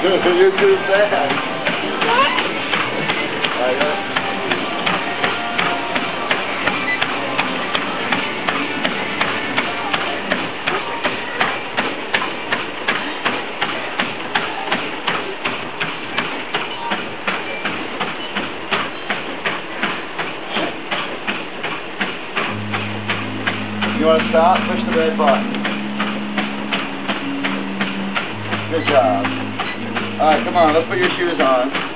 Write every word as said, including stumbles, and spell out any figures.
You're too sad. I know. You want to stop? Push the red button. Good job. Alright, come on, let's put your shoes on.